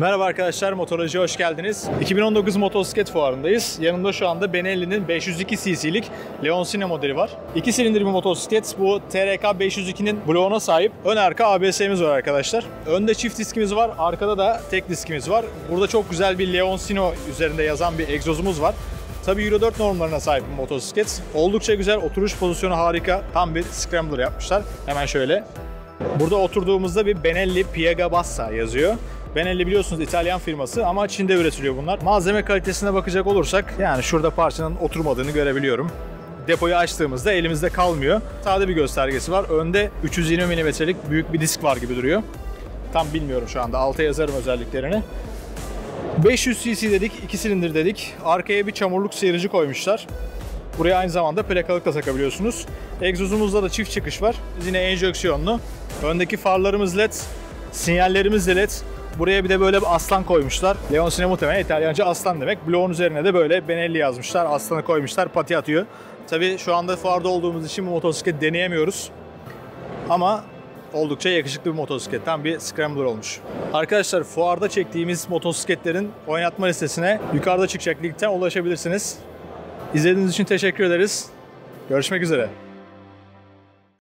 Merhaba arkadaşlar, Motoroloji'ye hoş geldiniz. 2019 motosiklet fuarındayız. Yanımda şu anda Benelli'nin 502 cc'lik Leoncino modeli var. 2 silindir bir motosiklet. Bu TRK 502'nin bloğuna sahip. Ön arka ABS'miz var arkadaşlar. Önde çift diskimiz var, arkada da tek diskimiz var. Burada çok güzel bir Leoncino üzerinde yazan bir egzozumuz var. Tabii Euro 4 normlarına sahip bir motosiklet. Oldukça güzel, oturuş pozisyonu harika. Tam bir scrambler yapmışlar. Hemen şöyle. Burada oturduğumuzda bir Benelli Piega Bassa yazıyor. Benelli biliyorsunuz İtalyan firması ama Çin'de üretiliyor bunlar. Malzeme kalitesine bakacak olursak yani şurada parçanın oturmadığını görebiliyorum. Depoyu açtığımızda elimizde kalmıyor. Sade bir göstergesi var. Önde 320 mm'lik büyük bir disk var gibi duruyor. Tam bilmiyorum şu anda. Alta yazarım özelliklerini. 500 cc dedik, 2 silindir dedik. Arkaya bir çamurluk sıyırıcı koymuşlar. Buraya aynı zamanda plakalık da takabiliyorsunuz. Egzozumuzda da çift çıkış var. Yine enjeksiyonlu. Öndeki farlarımız LED, sinyallerimiz de LED. Buraya bir de böyle bir aslan koymuşlar. Leoncino muhtemelen İtalyanca aslan demek. Bloğun üzerine de böyle Benelli yazmışlar. Aslanı koymuşlar, pati atıyor. Tabii şu anda fuarda olduğumuz için bu motosiklet deneyemiyoruz. Ama oldukça yakışıklı bir motosiklet. Tam bir scrambler olmuş. Arkadaşlar fuarda çektiğimiz motosikletlerin oynatma listesine yukarıda çıkacak linkten ulaşabilirsiniz. İzlediğiniz için teşekkür ederiz. Görüşmek üzere.